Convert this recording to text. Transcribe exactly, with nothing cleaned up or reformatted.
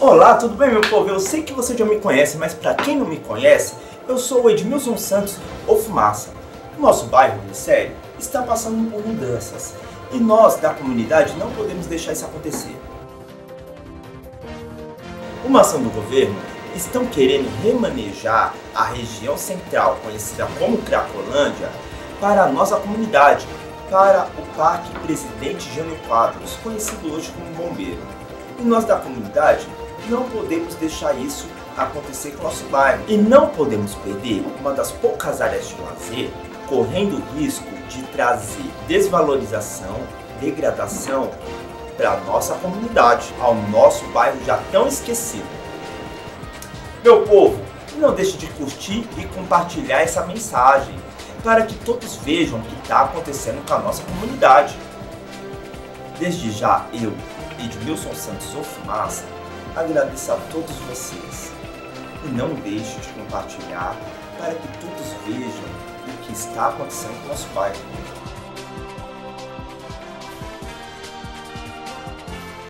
Olá, tudo bem, meu povo? Eu sei que você já me conhece, mas para quem não me conhece, eu sou o Edmilson Santos, o Fumaça. O nosso bairro, Glicério, está passando por mudanças e nós, da comunidade, não podemos deixar isso acontecer. Uma ação do governo estão querendo remanejar a região central, conhecida como Cracolândia, para a nossa comunidade, para o Parque Presidente Jânio Quadros, conhecido hoje como Bombeiro. E nós da comunidade não podemos deixar isso acontecer com o nosso bairro. E não podemos perder uma das poucas áreas de lazer, correndo o risco de trazer desvalorização, degradação para a nossa comunidade, ao nosso bairro já tão esquecido. Meu povo, não deixe de curtir e compartilhar essa mensagem, para que todos vejam o que está acontecendo com a nossa comunidade. Desde já, eu, Edmilson Santos, o Fumaça, agradeço a todos vocês. E não deixe de compartilhar para que todos vejam o que está acontecendo com o nosso bairro.